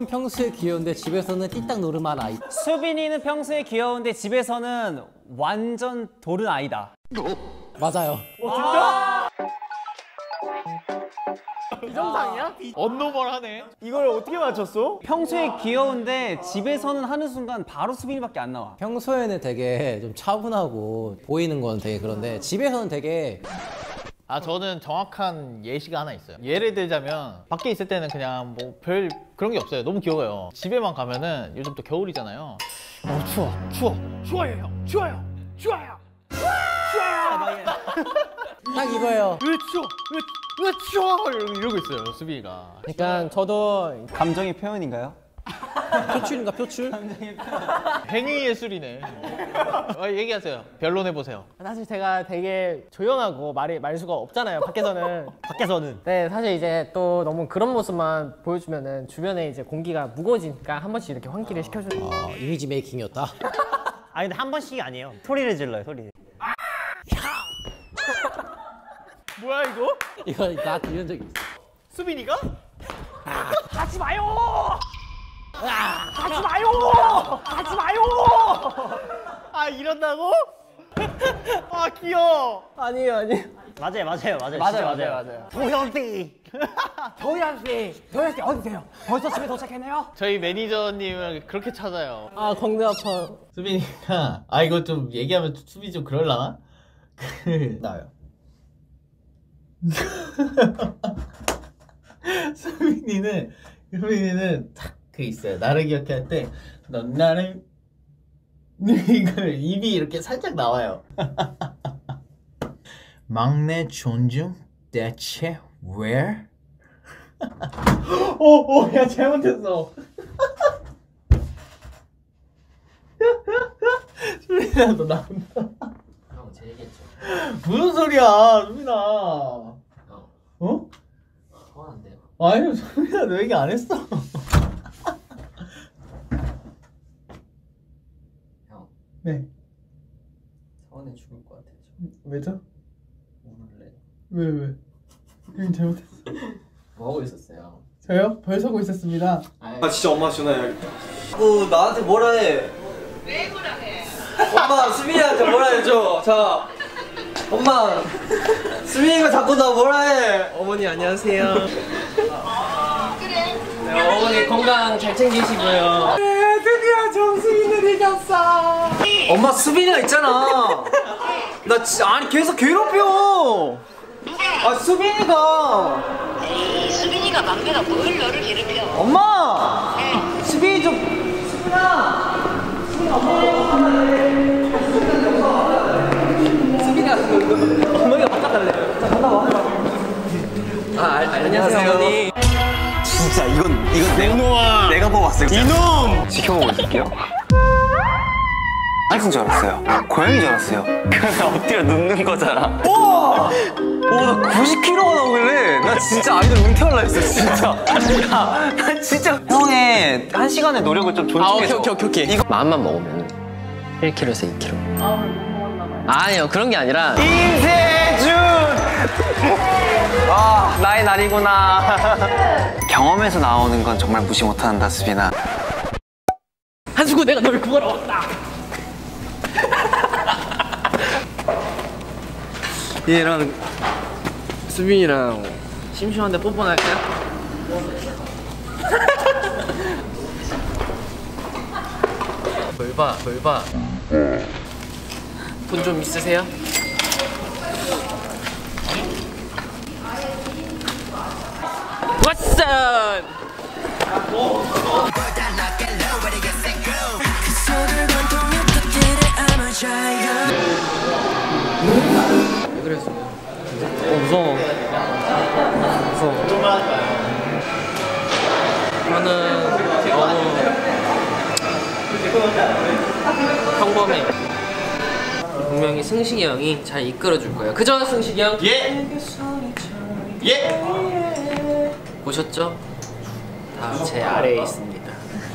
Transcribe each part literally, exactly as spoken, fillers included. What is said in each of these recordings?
평소에 귀여운데 집에서는 띠딱 노름한 아이. 수빈이는 평소에 귀여운데 집에서는 완전 도른 아이다. 맞아요. 어, 진짜? 비정상이야? 언노멀하네. 이걸 어떻게 맞췄어? 평소에 귀여운데 집에서는 하는 순간 바로 수빈이밖에 안 나와. 평소에는 되게 좀 차분하고 보이는 건 되게 그런데 집에서는 되게 아 저는 정확한 예시가 하나 있어요. 예를 들자면 밖에 있을 때는 그냥 뭐 별 그런 게 없어요. 너무 귀여워요. 집에만 가면은 요즘 또 겨울이잖아요. 어 추워 추워 추워요 형 추워요 추워요 추워요 딱 이거예요. 왜 추워 왜, 왜 추워 이러고, 이러고 있어요 수빈이가. 그러니까 저도 감정의 표현인가요? 표출인가 표출? 행위 예술이네. 어, 얘기하세요. 변론해보세요. 사실 제가 되게 조용하고 말이 말수가 없잖아요. 밖에서는. 밖에서는. 네, 사실 이제 또 너무 그런 모습만 보여주면은 주변에 이제 공기가 무거워지니까 한 번씩 이렇게 환기를 시켜주는. 아, 이미지 메이킹이었다. 아니 근데 한 번씩이 아니에요. 소리를 질러요 소리. 뭐야 이거? 이거 나한테 이런 적이 있어. 수빈이가? 하지 마요! 하지 마요! 하지 마요! 아 이런다고? 아 귀여워. 아니에요, 아니에요. 맞아요 맞아요 맞아요 맞아요, 맞아요, 맞아요. 도현씨! 도현씨! 도현씨 어디세요? 벌써 집에 도착했네요? 저희 매니저님을 그렇게 찾아요. 아, 광대 아파. 수빈이가 아 이거 좀 얘기하면 수빈이 좀 그럴라나? 그 나요. 수빈이는 수빈이는 딱 그 있어요. 나를 기억해 할 때 넌 나를 이걸 입이 이렇게 살짝 나와요. 막내 존중 대체 where? 오오야 잘못했어. 수빈아 너 나온다. 형, 제 얘기했죠. 무슨 소리야 수빈아. 형, 어? 서운한데요. 아니 수빈아 너 얘기 안 했어. 형, 네. 서운해 죽을 것 같아요. 왜죠? 모를래. 왜 왜? 형이 잘못했어. 뭐 하고 있었어요? 저요? 벌 서고 있었습니다. 아 진짜 엄마 전화해야겠다. 너 나한테 뭐라 해? 왜 뭐라 해? 엄마 수빈이한테 뭐라 해줘. 자, 엄마 수빈이가 자꾸 나 뭐라 해. 어머니 안녕하세요. 네, 어머니 건강 잘 챙기시고요. 드디어 정수빈을 이겼어. 엄마 수빈이가 있잖아. 나 진짜 아니 계속 괴롭혀. 아 수빈이가. 에이, 수빈이가 막내가 뭘 너를 괴롭혀. 엄마. 네. 수빈이 좀. 수빈아. 수빈아. 어머니가 바꿔달래. 자 갔다 와. 아 알, 안녕하세요 어머니. 진짜 이건 이건 내가 내가 보고 왔어요. 이놈. 지켜보고 있을게요. 아이콘 줄 알았어요. 고양이 줄 알았어요. 그래서 엎드려 눕는 거잖아. 와! 와, 나 구십 킬로그램가 나오길래 나 진짜 아이돌 은퇴할라 했어, 진짜. 야, 나 진짜 형의 한 시간의 노력을 좀 존중해줘. 아, 오케이, 오케이, 오케이, 오케이. 이거 마음만 먹으면 일 킬로그램에서 이 킬로그램. 아니요, 그런 게 아니라 임세준! 아, 나의 날이구나. 경험에서 나오는 건 정말 무시 못한다, 수빈아. 한수구 내가 너를 구하러 왔다. 얘랑 수빈이랑 심심한데 뽀뽀나 할까요? 뭘 봐, 뭘 봐. 돈 좀 있으세요? 왓슨! 왜 그랬어? 어, 무서워. 무서워. 저는 너무 평범해. 분명히 승식이 형이 잘 이끌어줄 거예요. 그죠, 승식이 형? 예. 예. 보셨죠? 다 제 아래에 있습니다.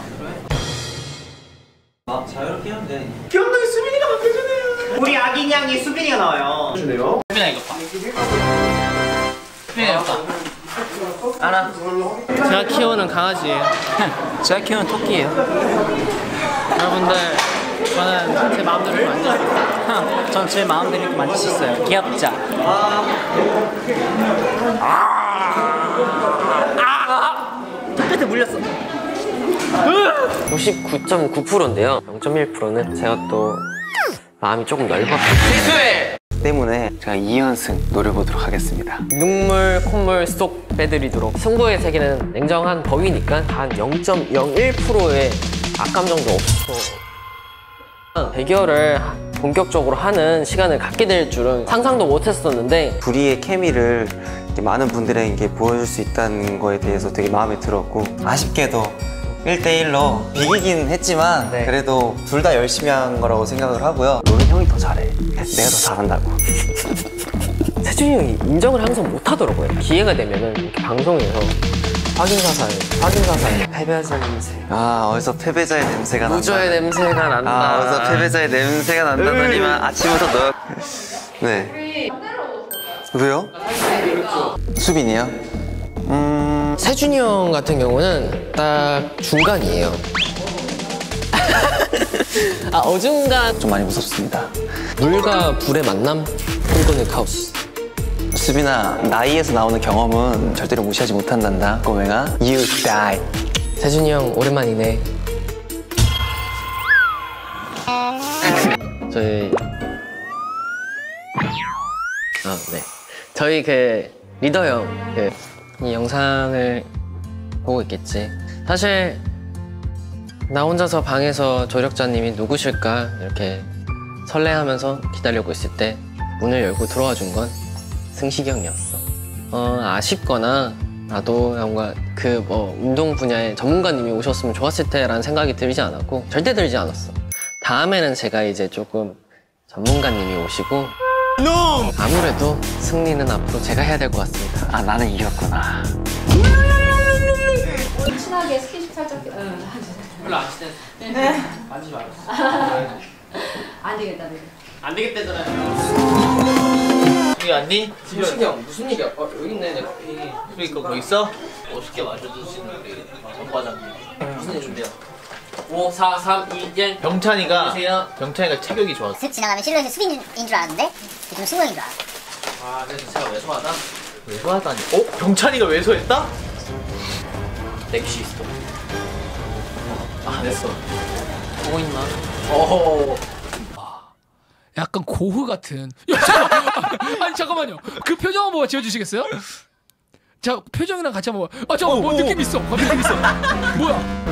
아, 자유롭게 하면 돼. 귀염둥이 수빈이가 바뀌어주네요. 우리 아기냥이 수빈이가 나와요. 주네요. 수빈아 이거 봐. 수빈아 이거 봐. 하나. 제가 키우는 강아지예요. 제가 키우는 토끼예요. 여러분들 저는 제 마음대로 이렇게 만질 수 있어요. 전 제 마음대로 이렇게 만질 수 있어요. 귀엽자. 끝에 물렸어. 구십구 점 구 퍼센트인데요. 영 점 일 퍼센트는 제가 또 마음이 조금 넓었기 때문에 제가 이 연승 노려보도록 하겠습니다. 눈물, 콧물 쏙 빼드리도록. 승부의 세계는 냉정한 법이니까 한 영 점 영일 퍼센트의 악감 정도 없어. 대결을 본격적으로 하는 시간을 갖게 될 줄은 상상도 못했었는데 둘이의 케미를 이렇게 많은 분들에게 보여줄 수 있다는 거에 대해서 되게 마음에 들었고 아쉽게도 일 대 일로 비기긴 했지만 네. 그래도 둘 다 열심히 한 거라고 생각을 하고요. 너는 형이 더 잘해. 내가 더 잘한다고. 세준이 형이 인정을 항상 못하더라고요. 기회가 되면은 이렇게 방송에서 확인사살, 확인사살, 패배자 냄새, 아 어디서 패배자의 냄새가 난다. 무저의 냄새가 난다. 아 어디서 패배자의 냄새가 난다더니만 아침부터 너. 네. 왜요? 수빈이요? 음. 세준이 형 같은 경우는 딱 중간이에요. 아 어중간. 좀 많이 무섭습니다. 물과 불의 만남, 홀건의 카오스. 수빈아 나이에서 나오는 경험은 절대로 무시하지 못한단다. 꼬맹아. You die. 세준이 형 오랜만이네. 저희 아 네. 저희 그 리더 형 그 이 영상을 보고 있겠지. 사실 나 혼자서 방에서 조력자님이 누구실까 이렇게 설레하면서 기다리고 있을 때 문을 열고 들어와 준 건 승식이 형이었어. 어, 아쉽거나 나도 뭔가 그 뭐 운동 분야의 전문가님이 오셨으면 좋았을 테라는 생각이 들지 않았고 절대 들지 않았어. 다음에는 제가 이제 조금 전문가님이 오시고 아무래도 승리는 앞으로 제가 해야 될 것 같습니다. 아 나는 이겼구나. 친하게 스킨십 살짝 응. 별로 안 친해. 네. 만지지 말아. 안 되겠다 안 되겠다. 안 되겠다잖아요. 여기 왔니? 승식이 형 무슨 일이야? 어, 여기 있네 내 커피. 수빈이 거 거기 있어? 멋있게 마셔주시는 우리 전과장님. 무슨 일인데요? 오, 사, 삼, 이, 일. 병찬이가 안녕하세요. 병찬이가 체격이 좋았어. 슥 지나가면 실루엣이 수빈인 줄 알았는데 좀 승용인 줄 알았어. 아, 그래서 제가 왜소하다? 왜소하다니? 어? 병찬이가 왜소했다? 넥시스토. 아 됐어. 보고 있나? 어. 약간 고흐 같은. 야, 잠깐만. 아니 잠깐만요. 그 표정 한번 지어주시겠어요? 자 표정이랑 같이 한번. 아 잠깐 뭐 느낌 있어. 아, 느낌 있어. 뭐야?